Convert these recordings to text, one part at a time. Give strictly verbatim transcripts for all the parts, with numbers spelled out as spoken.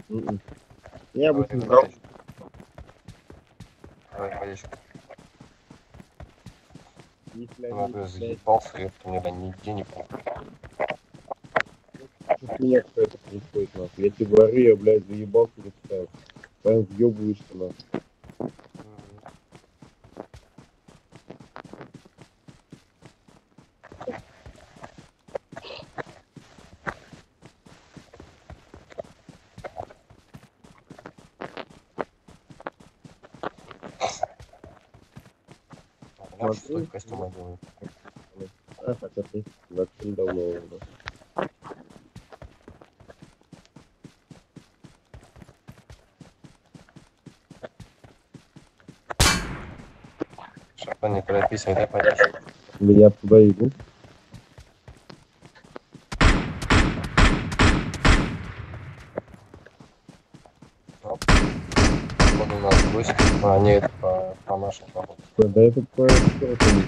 М-м. Я Давай, обычно ты брал. выходишь. Давай, поедешь. Если Ну, они, ты блядь, заебался, ёпта, мне да нигде не помню. хуйня какая-то происходит, нахуй. Я тебе говорю, я, блядь, заебался не ставил. Прям въебываешься, нахуй. Лёша, что Смотри. костюм одел? А, хотя ты вообще давно уже. Шапан, не торопись, айда поедешь. Я туда иду. Походу у нас гости. А, не, это по, по нашим походу. Да это по этому.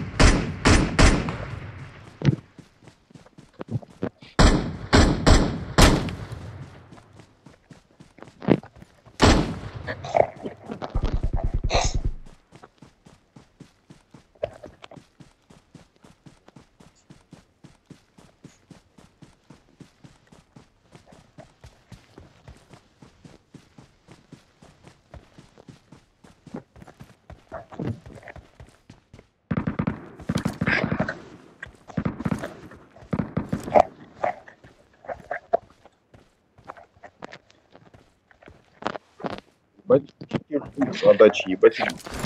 Ебать, на даче, ебать.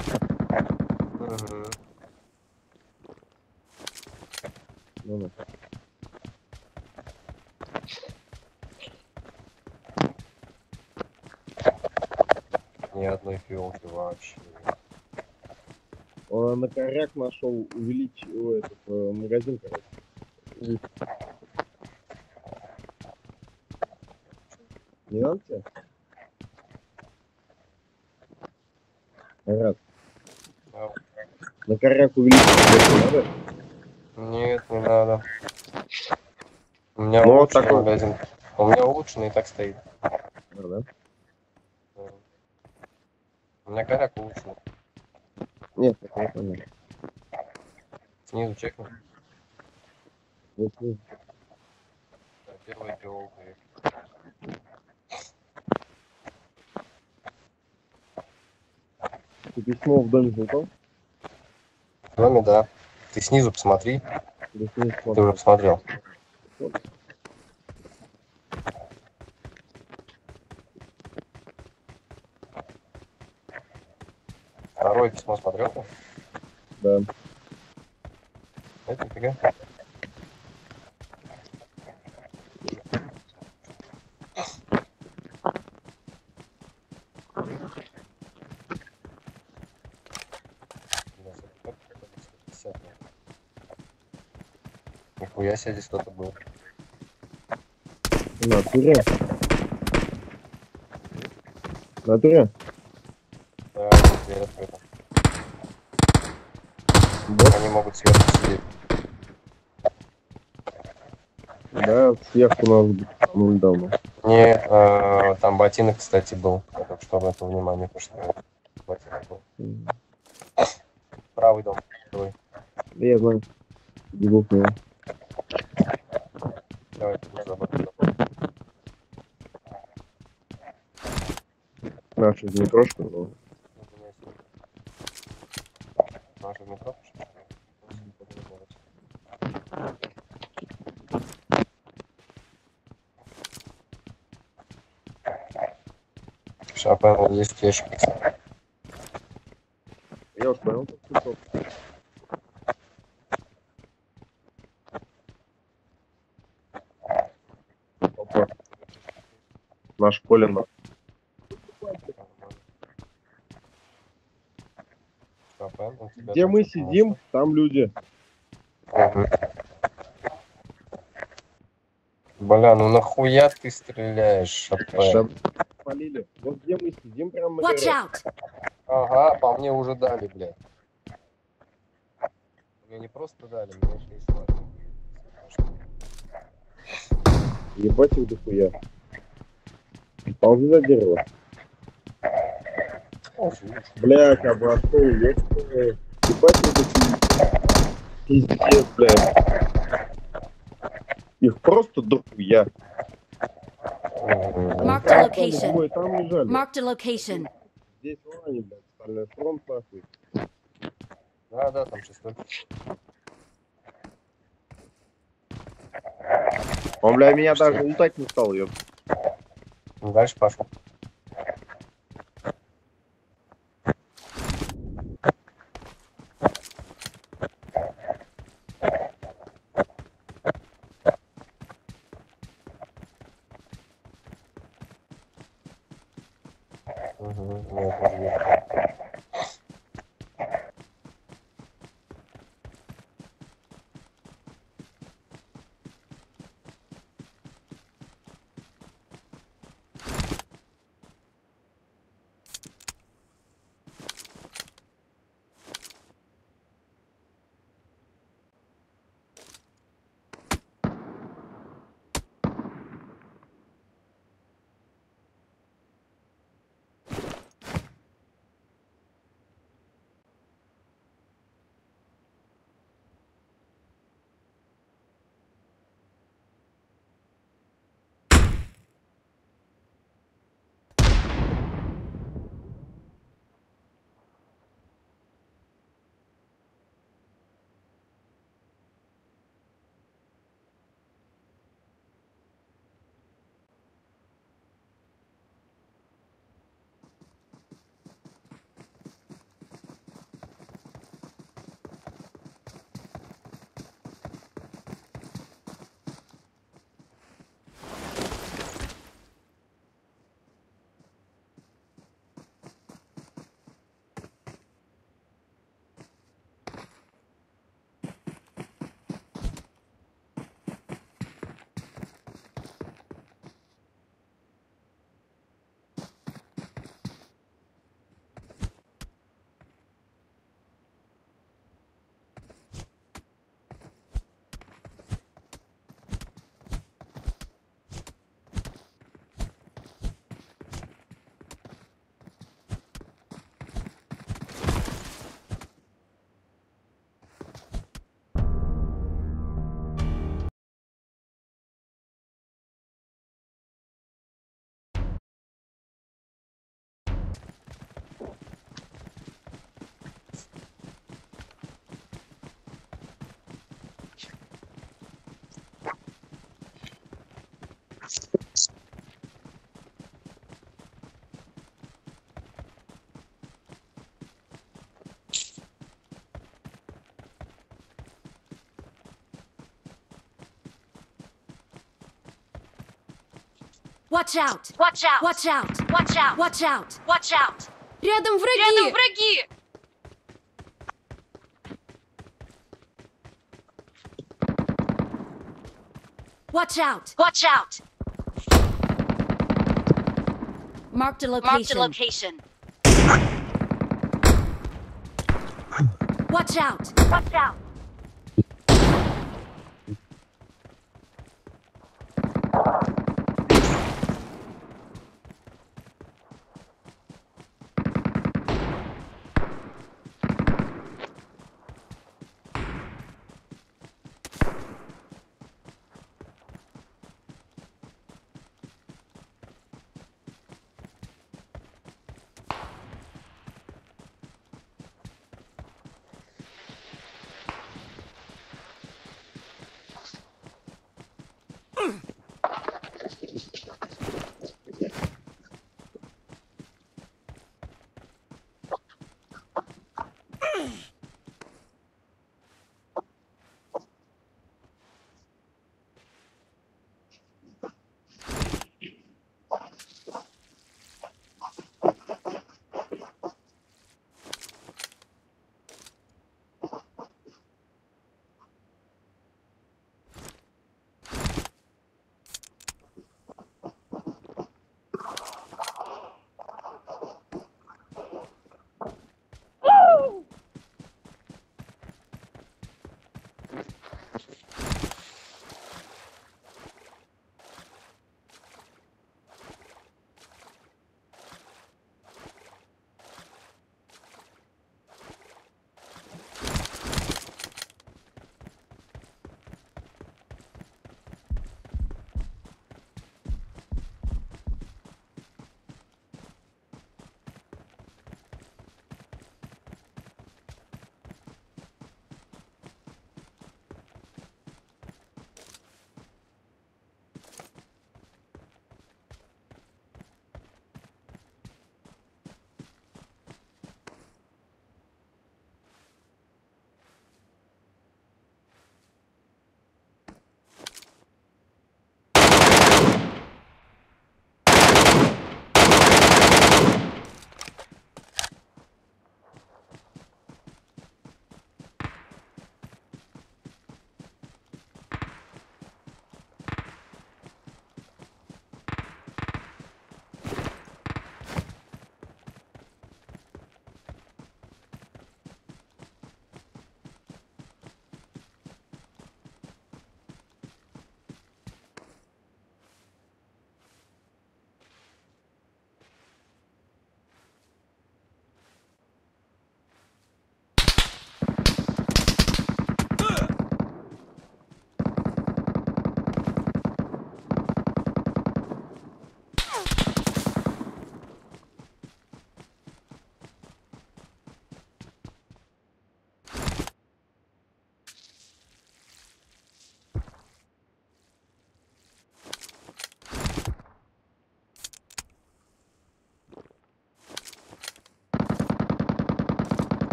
Угу. Ну, Ни одной фиолки вообще. он на коряк нашел увеличил этот э, магазин, короче. Не надо тебе? Раз. А, На коряк увеличить не надо? нет, не надо. У меня Ну, вот улучшенный такой. магазин. У меня улучшенный и так стоит. Да? У меня коряк улучшенный. Нет, это не понятно. Снизу чекни. Вот, ну, Первая фиолка. ты письмо в доме залутал? В доме, да. Ты снизу посмотри. Или снизу Ты уже смотрел? посмотрел. Вот. Второе письмо смотрел ты? Да. Это нифига. Нихуя себе здесь кто-то был. В натуре? В натуре? Да, дверь открыта. Вот. Они могут сверху сидеть. Да, сверху нас ну, давно. Не, э, там ботинок, кстати, был. Я только что обратил внимание, потому что ботинок был. М. Правый дом. Твой. Да я знаю. Бегу к нему. Давай, тут забор. Наша метрошка, но... Наша метро. Шапен, вот здесь ящик. Я уж понял, как ты. Опа. На школе, на. Шапен, у тебя Где там мы что-то сидим, нашло? там люди. Мгм. Бля, ну нахуя ты стреляешь, Шапен? Шап... Полили. Вот где мы сидим, прям на Watch горе. out! Ага, по мне уже дали, блядь. Мне не просто дали, мне еще и слали. Ебать их дохуя. Ползи за дерево. Блядь, обошел, ёпта. Ебать, вот эти... Пиздец, блядь. Их просто дохуя. Marked a Там location. двое там лежали. Marked a location. Здесь они, блядь, стальной фронт, нахуй. Да, да, там шестой. Он, бля, меня даже лутать не стал, ёпта. Ну, дальше пошел. Угу, я тоже вижу. Watch out! Watch out! Watch out! Watch out! Watch out! Watch out! Рядом враги! Рядом враги! Watch out! Watch out! Marked a Marked a location. location. Watch out! Watch out!